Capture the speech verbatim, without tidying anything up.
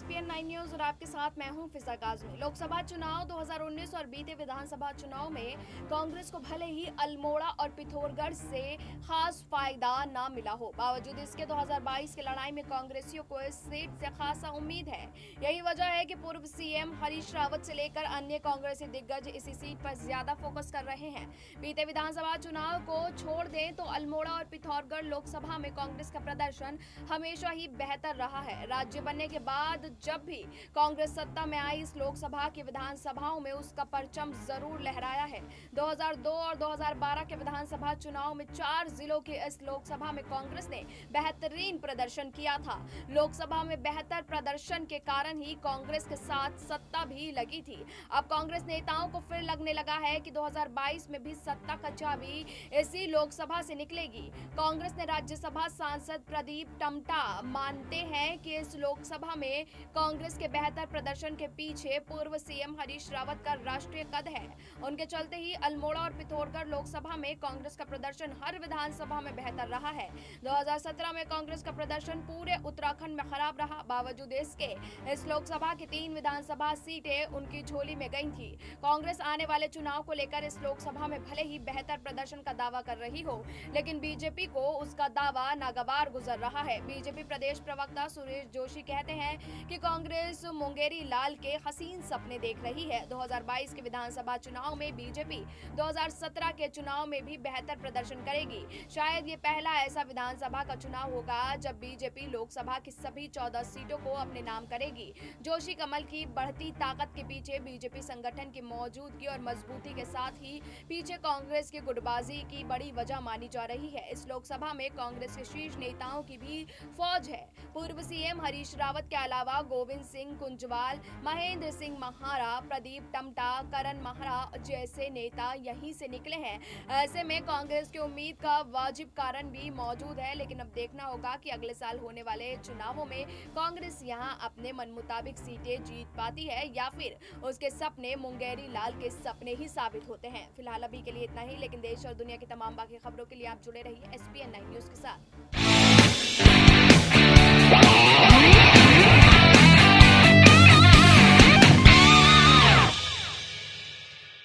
ESPN nine news और आपके साथ मैं हूं फिजा काज़मी। लोकसभा चुनाव दो हज़ार उन्नीस और बीते विधानसभा चुनाव में कांग्रेस को भले ही अल्मोड़ा और पिथौरागढ़ से खास फायदा न मिला हो, बावजूद इसके दो हज़ार बाईस की लड़ाई में कांग्रेसियों को इस सीट से खासा उम्मीद है। यही वजह है कि पूर्व सीएम हरीश रावत से लेकर अन्य कांग्रेसी दिग्गज इसी सीट पर ज्यादा फोकस कर रहे हैं। बीते विधानसभा चुनाव को छोड़ दें तो अल्मोड़ा और पिथौरागढ़ लोकसभा में कांग्रेस का प्रदर्शन हमेशा ही बेहतर रहा है। राज्य बनने के बाद जब भी कांग्रेस सत्ता में आई, इस लोकसभा की विधानसभाओं में उसका परचम जरूर लहराया है। दो हज़ार दो और दो हज़ार बारह के विधानसभा चुनाव में चार जिलों के इस लोकसभा में कांग्रेस ने बेहतरीन प्रदर्शन किया था। लोकसभा में बेहतर प्रदर्शन के कारण ही कांग्रेस के साथ सत्ता भी लगी थी। अब कांग्रेस नेताओं को फिर लगने लगा है कि दो हज़ार बाईस में भी सत्ता का चाबी इसी लोकसभा से निकलेगी। कांग्रेस ने राज्यसभा सांसद प्रदीप टमटा मानते हैं कि इस लोकसभा में कांग्रेस के बेहतर प्रदर्शन के पीछे पूर्व सीएम हरीश रावत का राष्ट्रीय कद है। उनके चलते ही अल्मोड़ा और पिथौरागढ़ लोकसभा में कांग्रेस का प्रदर्शन हर विधानसभा में बेहतर रहा है। दो हज़ार सत्रह में कांग्रेस का प्रदर्शन पूरे उत्तराखंड में खराब रहा, बावजूद इसके इस लोकसभा की तीन विधानसभा सीटें उनकी झोली में गई थी। कांग्रेस आने वाले चुनाव को लेकर इस लोकसभा में भले ही बेहतर प्रदर्शन का दावा कर रही हो, लेकिन बीजेपी को उसका दावा नागवार गुजर रहा है। बीजेपी प्रदेश प्रवक्ता सुरेश जोशी कहते हैं कि कांग्रेस मुंगेरी लाल के हसीन सपने देख रही है। दो हज़ार बाईस के विधानसभा चुनाव में बीजेपी दो हज़ार सत्रह के चुनाव में भी बेहतर प्रदर्शन करेगी। शायद ये पहला ऐसा विधानसभा का चुनाव होगा जब बीजेपी लोकसभा की सभी चौदह सीटों को अपने नाम करेगी। जोशी कमल की बढ़ती ताकत के पीछे बीजेपी संगठन की मौजूदगी और मजबूती के साथ ही पीछे कांग्रेस की गुटबाजी की बड़ी वजह मानी जा रही है। इस लोकसभा में कांग्रेस के शीर्ष नेताओं की भी फौज है। पूर्व सीएम हरीश रावत के अलावा गोविंद सिंह कुंजवाल, महेंद्र सिंह महारा, प्रदीप टमटा, करण महारा जैसे नेता यहीं से निकले हैं। ऐसे में कांग्रेस की उम्मीद का वाजिब कारण भी मौजूद है, लेकिन अब देखना होगा कि अगले साल होने वाले चुनावों में कांग्रेस यहां अपने मन मुताबिक सीटें जीत पाती है या फिर उसके सपने मुंगेरी लाल के सपने ही साबित होते हैं। फिलहाल अभी के लिए इतना ही, लेकिन देश और दुनिया की तमाम बाकी खबरों के लिए आप जुड़े रहिए एसपीएन नाइन न्यूज के साथ।